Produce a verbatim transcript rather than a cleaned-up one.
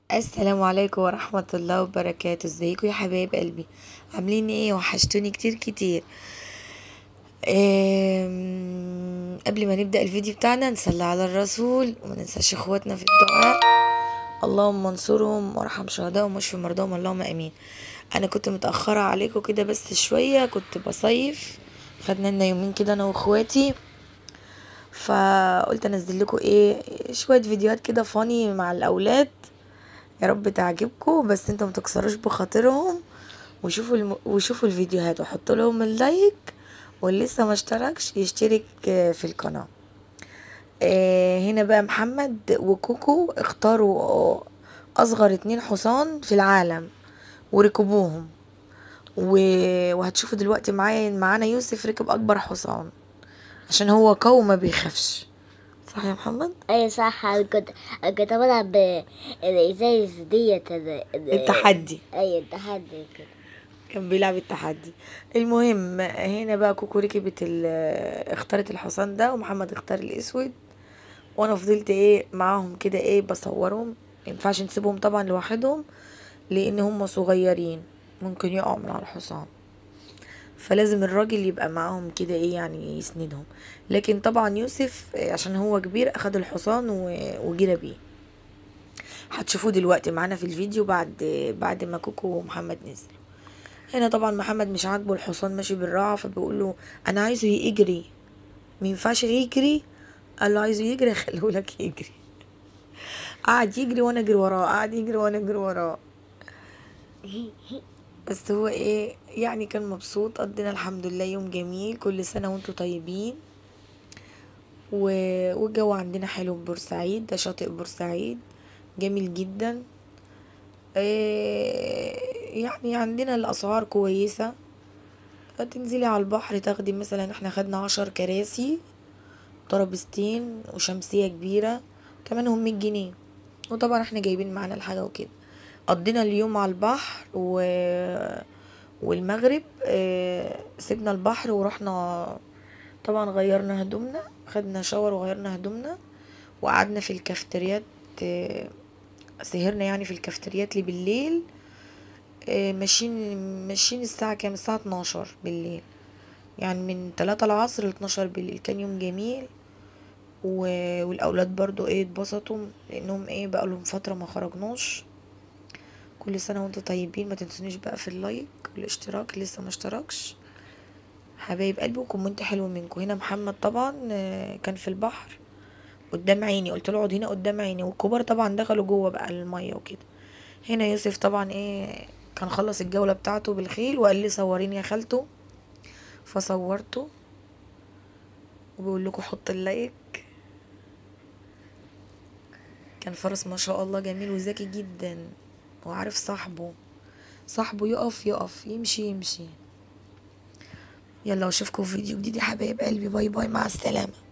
السلام عليكم ورحمة الله وبركاته. ازيكم يا حبايب قلبي؟ عاملين ايه؟ وحشتوني كتير كتير. أم... قبل ما نبدأ الفيديو بتاعنا نصلي على الرسول وما ننساش اخواتنا في الدعاء. اللهم انصرهم وارحم شهدائهم واشف مرضاهم اللهم امين. انا كنت متأخرة عليكم كده بس شوية، كنت بصيف، خدنا لنا يومين كده انا واخواتي، فقلت انزل لكم ايه شوية فيديوهات كده فاني مع الاولاد، يا رب تعجبكم. بس انتوا متكسروش بخاطرهم وشوفوا الم... وشوفوا الفيديوهات وحطوا لهم اللايك، واللي لسه ما اشتركش يشترك آه، في القناة. آه، هنا بقى محمد وكوكو اختاروا آه، اصغر اتنين حصان في العالم وركبوهم و... وهتشوفوا دلوقتي معايا معانا يوسف ركب اكبر حصان عشان هو قوي ما بيخافش. صح يا محمد؟ اي صح. انا كنت أنا كنت بلعب ب- الازايز ديت ال- ال- التحدي، اي التحدي كده. كان بيلعب التحدي. المهم هنا بقى كوكو ركبت ال- اختارت الحصان ده ومحمد اختار الاسود، وانا فضلت ايه معاهم كده ايه بصورهم. مينفعش نسيبهم طبعا لوحدهم لان هم صغيرين ممكن يقعوا من على الحصان، فلازم الراجل يبقى معاهم كده ايه يعني يسندهم. لكن طبعا يوسف آه، عشان هو كبير اخد الحصان و- وجرى بيه. هتشوفوه دلوقتي معانا في الفيديو بعد بعد ما كوكو ومحمد نزل. هنا طبعا محمد مش عاجبه الحصان ماشي بالراحه، فبيقول له انا عايزه يجري، مينفعش يجري. قال له عايزه يجري خليه لك يجري. قعد يجري وانا اجري وراه، قعد يجري وانا اجري وراه. بس هو ايه يعني كان مبسوط. قضينا الحمد لله يوم جميل. كل سنه وانتم طيبين. و... والجو عندنا حلو في بورسعيد، ده شاطئ بورسعيد جميل جدا. إيه يعني عندنا الاسعار كويسه. تنزلي على البحر تاخدي مثلا، احنا خدنا عشر كراسي ترابيزتين وشمسية كبيرة تمنهم مية جنيه، وطبعا احنا جايبين معانا الحاجة وكده. قضينا اليوم على البحر و... والمغرب اه سيبنا البحر ورحنا طبعا غيرنا هدومنا، خدنا شاور وغيرنا هدومنا وقعدنا في الكافتريات. اه سهرنا يعني في الكافتريات لي بالليل. اه ماشيين ماشيين الساعة كام؟ الساعة اتناشر بالليل، يعني من تلاتة العصر ل اتناشر بالليل. كان يوم جميل و... والاولاد برضو ايه اتبسطوا لانهم ايه بقى لهم فتره ما خرجناش. كل سنه وانتم طيبين. ما تنسونيش بقى في اللايك والاشتراك لسه ما اشتركش حبايب قلبي، وكومنت حلو منكم. هنا محمد طبعا آه، كان في البحر قدام عيني، قلت له اقعد هنا قدام عيني، والكبار طبعا دخلوا جوه بقى الميه وكده. هنا يوسف طبعا ايه كان خلص الجوله بتاعته بالخيل وقال لي صوريني يا خالته، فصورته. وبقول لكم حط اللايك. كان فرس ما شاء الله جميل وذكي جدا وعارف صاحبه، صاحبه يقف يقف يمشي يمشي. يلا واشوفكم في فيديو جديد يا حبايب قلبي. باي باي، مع السلامة.